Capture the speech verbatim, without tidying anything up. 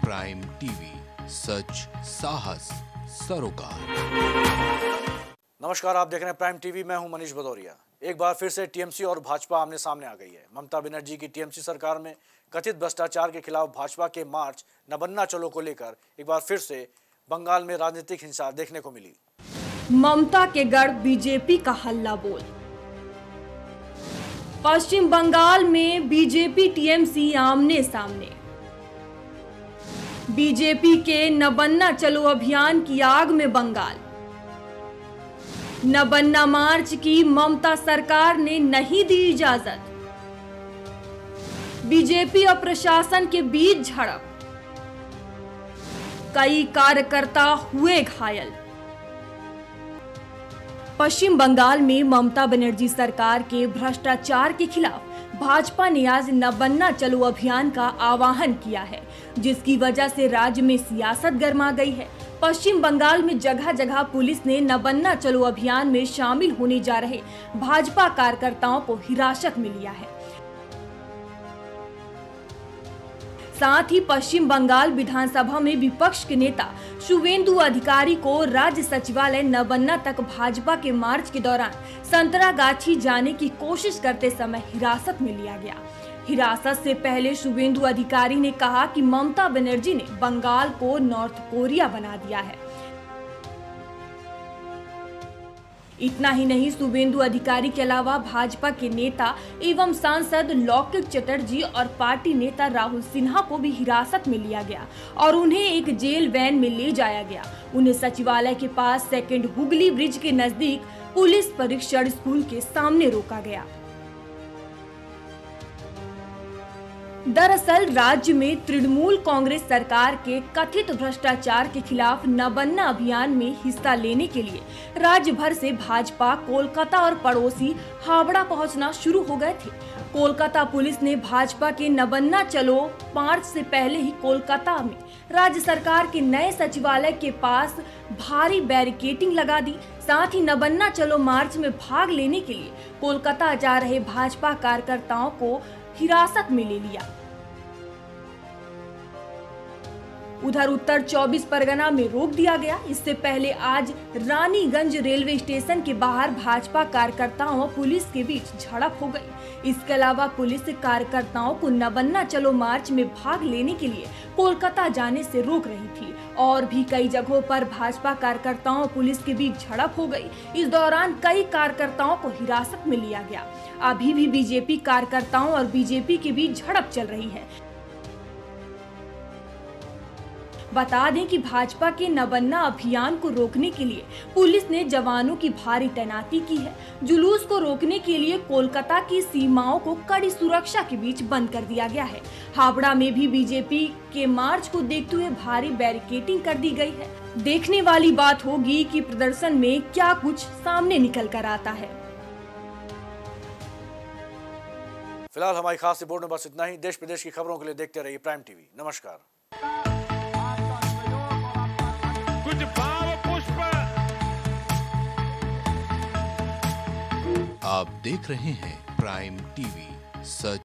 Prime TV, सच साहस सरोकार। नमस्कार, आप देख रहे हैं प्राइम टीवी। मैं हूं मनीष भदौरिया। एक बार फिर से टीएमसी और भाजपा आमने सामने आ गई है। ममता बनर्जी की टीएमसी सरकार में कथित भ्रष्टाचार के खिलाफ भाजपा के मार्च न बनना चलो को लेकर एक बार फिर से बंगाल में राजनीतिक हिंसा देखने को मिली। ममता के गढ़ बीजेपी का हल्ला बोल। पश्चिम बंगाल में बीजेपी टीएमसी आमने सामने। बीजेपी के न बनना चलो अभियान की आग में बंगाल। न बनना मार्च की ममता सरकार ने नहीं दी इजाजत। बीजेपी और प्रशासन के बीच झड़प। कई कार्यकर्ता हुए घायल। पश्चिम बंगाल में ममता बनर्जी सरकार के भ्रष्टाचार के खिलाफ भाजपा ने आज न बनना चलो अभियान का आह्वान किया है, जिसकी वजह से राज्य में सियासत गर्मा गई है। पश्चिम बंगाल में जगह जगह पुलिस ने न बनना चलो अभियान में शामिल होने जा रहे भाजपा कार्यकर्ताओं को हिरासत में लिया है। साथ ही पश्चिम बंगाल विधानसभा में विपक्ष के नेता शुवेंदु अधिकारी को राज्य सचिवालय न बनना तक भाजपा के मार्च के दौरान संतरागाछी जाने की कोशिश करते समय हिरासत में लिया गया। हिरासत से पहले शुवेंदु अधिकारी ने कहा कि ममता बनर्जी ने बंगाल को नॉर्थ कोरिया बना दिया है। इतना ही नहीं, शुवेंदु अधिकारी के अलावा भाजपा के नेता एवं सांसद लौकिक चटर्जी और पार्टी नेता राहुल सिन्हा को भी हिरासत में लिया गया और उन्हें एक जेल वैन में ले जाया गया। उन्हें सचिवालय के पास सेकंड हुगली ब्रिज के नजदीक पुलिस परीक्षण स्कूल के सामने रोका गया। दरअसल राज्य में तृणमूल कांग्रेस सरकार के कथित भ्रष्टाचार के खिलाफ न बनना अभियान में हिस्सा लेने के लिए राज्य भर से भाजपा कोलकाता और पड़ोसी हावड़ा पहुंचना शुरू हो गए थे। कोलकाता पुलिस ने भाजपा के न बनना चलो मार्च से पहले ही कोलकाता में राज्य सरकार के नए सचिवालय के पास भारी बैरिकेडिंग लगा दी। साथ ही न बनना चलो मार्च में भाग लेने के लिए कोलकाता जा रहे भाजपा कार्यकर्ताओं को हिरासत में ले लिया। उधर उत्तर चौबीस परगना में रोक दिया गया। इससे पहले आज रानीगंज रेलवे स्टेशन के बाहर भाजपा कार्यकर्ताओं और पुलिस के बीच झड़प हो गई। इसके अलावा पुलिस कार्यकर्ताओं को न बनना चलो मार्च में भाग लेने के लिए कोलकाता जाने से रोक रही थी और भी कई जगहों पर भाजपा कार्यकर्ताओं और पुलिस के बीच झड़प हो गई। इस दौरान कई कार्यकर्ताओं को हिरासत में लिया गया। अभी भी बीजेपी कार्यकर्ताओं और बीजेपी के बीच झड़प चल रही है। बता दें कि भाजपा के न बनना अभियान को रोकने के लिए पुलिस ने जवानों की भारी तैनाती की है। जुलूस को रोकने के लिए कोलकाता की सीमाओं को कड़ी सुरक्षा के बीच बंद कर दिया गया है। हावड़ा में भी बीजेपी के मार्च को देखते हुए भारी बैरिकेडिंग कर दी गई है। देखने वाली बात होगी कि प्रदर्शन में क्या कुछ सामने निकल कर आता है। फिलहाल हमारी खास रिपोर्ट में बस इतना ही। देश प्रदेश की खबरों के लिए देखते रहिए प्राइम टीवी। नमस्कार। कुछ भाव पुष्प। आप देख रहे हैं प्राइम टीवी, सच